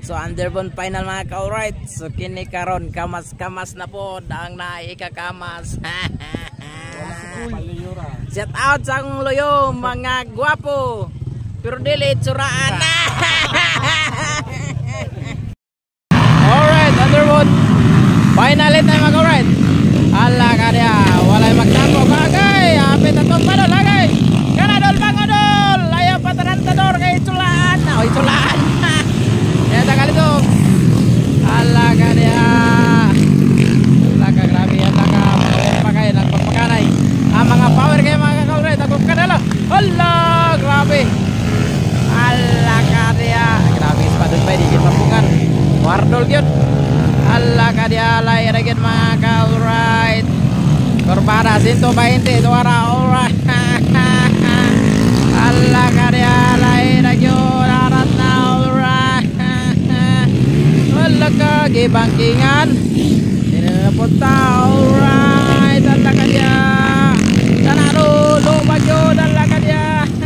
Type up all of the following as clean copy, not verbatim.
So underbone final mga ka-alright. So kini karon kamas-kamas na po ang naikakamas. Shout out sa akong loyo mga gwapo. Pero dili tsuraan. Alright, underbone final na mga ka-alright. Ala ka dia, walay magtako bagay. Apit atong palo lagay. Kanadol bangodol. Ayaw patarantador kay tsulaan. Oh, tsulaan. Ya takal itu. Allah ka dia. Allah ka grabe yan ka pakai nagpapakanay. Ang mga power kay mga ka-alright takop ka dala. Allah grabe. Allah ka dia. Grabe padud pa di papungan. Wardol gyud. Allah ka dia lay ra gyud mga ka-alright. Korbada 120 suara alright. Allah ka dia lay ra gyud arat na alright. Allah ka gibangkingan. Ini na punta alright. Allah ka dia. Kana dulu baju Allah ka dia.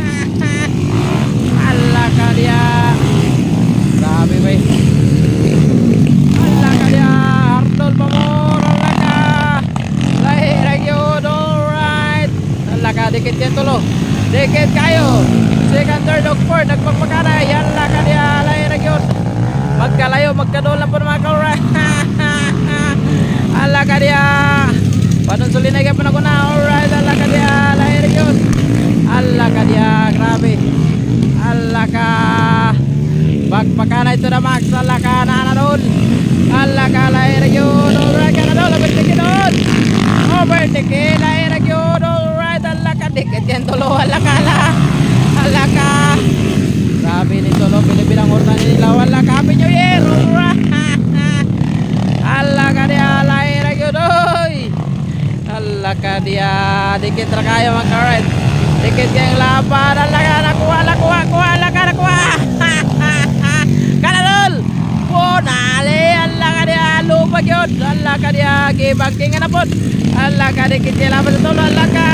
Allah ka dia. Sabi bay. Allah ka dia. Hartol pamor Allah ka. Lahir lagi alright. Allah ka dikit yan tulo. Dikit kayo. Second, third, or fourth. Nagpagpakanay. Allah ka dia. Lahir lagi magkalayo, magkadolan po mga ka-alright. Allah ka dia. Panunsulin na po na ko na. Alright, Allah ka dia. Lahir yun. Allah ka dia. Grabe. Allah ka. Pagpakana ito na max. Allah ka na doon. Allah ka lahir yun. Alright ka na doon. Overtake doon. Overtake. Lahir yun. Alright. Allah ka. Dikit yan tulo. Allah ka la. Allah ka. Grabe nito lo. Pinibilang urtan nila. Allah ka. Happy New Year. Alright. Allah ka dia. Lahir yun. Allah ka dia. Dikit ra kayo mga ka-alright. Dikit yung laban. Allah ka nakuha. Allah ka nakuha. Kanadol. Punali. Allah ka dia. Lupag yun. Allah ka dia. Gibangkingan na po. Allah ka dikit yung laban sa tulo. Allah ka.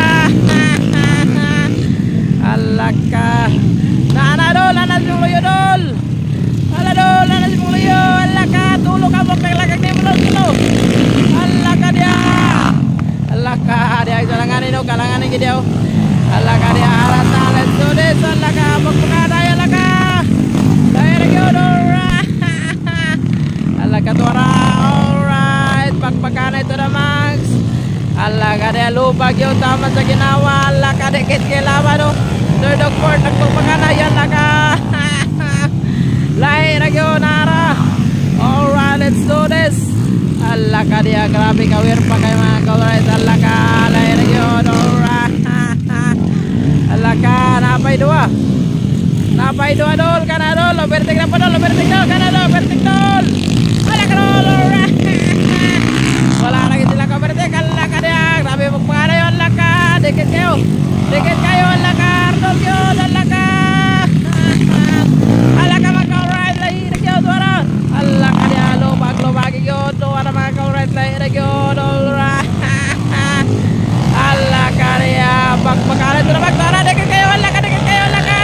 Allah ka. Nanadol. Nanas yung luyo dol. Aladol. Nanas yung luyo. Allah ka. Tulo ka mo. Paglagag ni mo tulo. Allah ka dia. Allah ka dia. Kalanganin o. Kalanganin kita o. Allah ka dia. Arata. Let's do this. Allah ka. Pagpakaday. Allah ka. Dahil yun. Alright. Allah ka tuwara. Alright. Pagpakanay ito na max. Allah ka dia. Lupag yun. Tama sa ginawa. Allah ka dikit kilaban o. Third of fourth. Nagpagpakanay. Allah ka. Lahir yun. Ara. Alright. Let's do this. Allah ka dia. Grabe kawir pa kayo mga ka-alright. Allah ka. Lahir yun. Alright. Allah ka. Napay dua. Napay dua dol. Kana dol. Overtake na pa dol. Overtake dol. Kana dol. Overtake dol. Allah ka dol. Alright. Wala lagi sila ka overtake. Allah ka dia. Grabe magpakana yun. Allah ka. Dikit kayo. Dikit kayo. Allah ka. Ardol yun. Allah ka. Allah ka mga ka-alright. Lahir yun. Duwara. Allah ka dia. Lubag yun. Duwara mga ka-alright. Lahir yun. Alright. Allah ka dia. Pagpakana ito na magdara. Dikit kayo. Allah ka. Dikit kayo. Allah ka.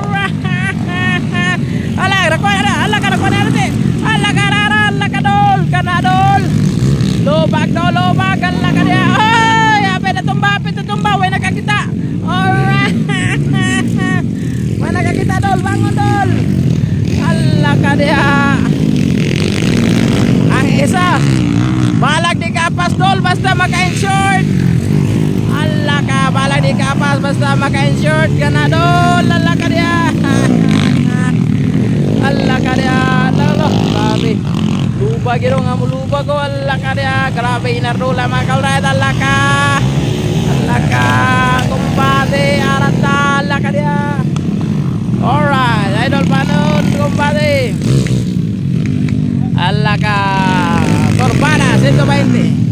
Allah ka. Allah ka. Allah ka. Allah ka dol. Kana dol. Lubag dol. Lubag. Allah ka dia. Ay. Apit na tumba. Apit na tumba. Way nakakita. Alright. Way nakakita dol. Bangon dol. Allah ka dia. Ang isa. Balag di kapas dol. Basta maka-insured. Allah ka. Balag di kapas. Basta maka-insured. Kana dol. Allah ka dia. Allah ka dia. Allah. Grabe. Lubag yun nga mo lubag ko. Allah ka dia. Grabe. Inardula mga ka-alright. Allah ka. Allah ka. Kumbate. Arata. Allah ka dia. Alright. Idol panon. Kumbate. Allah ka. Korbada 120.